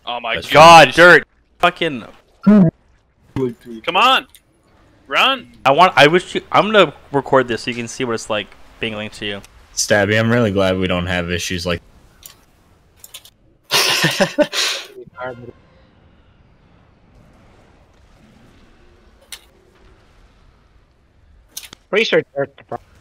Oh my God, Dirt! Fucking. Come on! Run! I wish you. I'm gonna record this so you can see what it's like being linked to you. Stabby, I'm really glad we don't have issues like. Pretty sure Dirt's the problem.